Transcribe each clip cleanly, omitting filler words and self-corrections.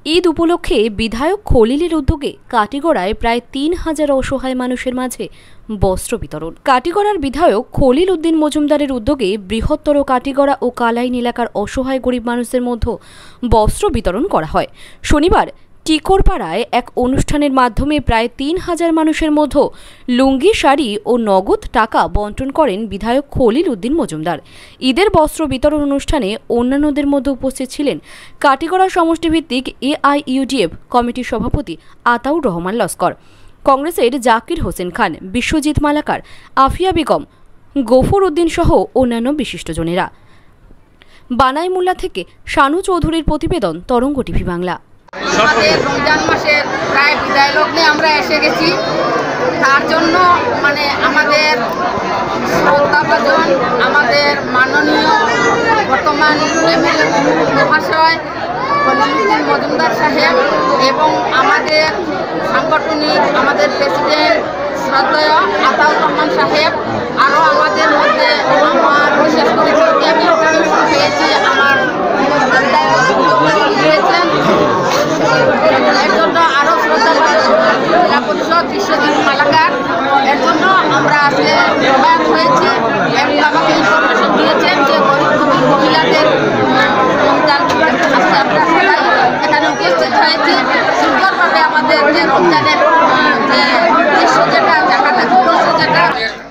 ঈদ উপলক্ষে বিধায়ক খলিলের উদ্যোগে কাটিগড়ায় প্রায় ৩,০০০ অসহায় মানুষের মাঝে বস্ত্র বিতরণ। কাটিগড়ার বিধায়ক খলিল উদ্দিন মজুমদারের উদ্যোগে বৃহত্তর কাটিগড়া ও কালাইন এলাকার অসহায় গরিব মানুষদের মধ্যে বস্ত্র বিতরণ করা হয়। শনিবার টিকরপাড়ায় এক অনুষ্ঠানের মাধ্যমে প্রায় ৩,০০০ মানুষের মধ্যে লুঙ্গি, শাড়ি ও নগদ টাকা বন্টন করেন বিধায়ক খলিল উদ্দিন মজুমদার। ঈদের বস্ত্র বিতরণ অনুষ্ঠানে অন্যান্যদের মধ্যে উপস্থিত ছিলেন কাটিগড়া সমষ্টিভিত্তিক AIUDF কমিটির সভাপতি আতাউর রহমান লস্কর, কংগ্রেসের জাকির হোসেন খান, বিশ্বজিৎ মালাকার, আফিয়া বেগম, গফুর উদ্দিন সহ অন্যান্য বিশিষ্টজনেরা। বানাইমুল্লা থেকে শানু চৌধুরীর প্রতিবেদন, তরঙ্গ টিভি বাংলা। আমাদের রমজান মাসের প্রায় বিদায় লগ্নে আমরা এসে গেছি। তার জন্য আমাদের শ্রদ্ধাভাজন আমাদের মাননীয় বর্তমান MLA মহাশয় খলিল উদ্দিন মজুমদার সাহেব এবং আমাদের সাংগঠনিক আমাদের প্রেসিডেন্ট শ্রদ্ধেয় আতাউর রহমান সাহেব, আরও আমাদের মধ্যে আমার বিশেষ করে পেয়েছি আমার দিয়েছেন। এর জন্য আরও শ্রদ্ধাভাজন জেলা পরিষদ বিশ্বজিৎ মালাকার, এর জন্য আমরা আজকে সহায়ক হয়েছি এবং আমাকে ইনফরমেশন দিয়েছেন যে গরিব মহিলাদের রমজান আজকে আমরা সবাই এখানে উপস্থিত হয়েছি। সুন্দরভাবে আমাদের যে রমজানের যে দৃশ্য যেটা দেখাতে উদ্দেশ্য যেটা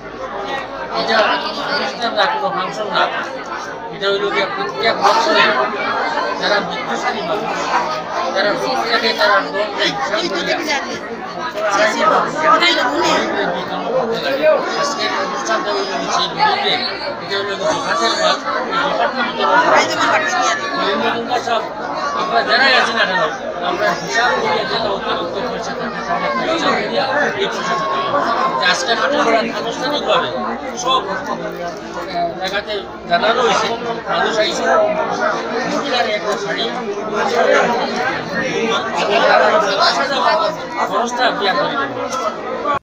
ফাংশন না, এটা হইল প্রত্যেক বছরে যারা মৃত্যুশালী মানুষ, যারা শিক্ষাকে তারা আজকের অনুষ্ঠানটা হইল সেই গরিবে, এটা হইল হাতের মাল সব আমরা যারাই আছি না কেন আমরা হিসাব করিয়ে যেটা অতিরিক্ত পয়সা থাকে আজকে আনুষ্ঠানিকভাবে সব জায়গাতে জানানো হয়েছে। মানুষ আইসে মহিলার একটা শাড়ি খরচটা বিয়া করে দেবে।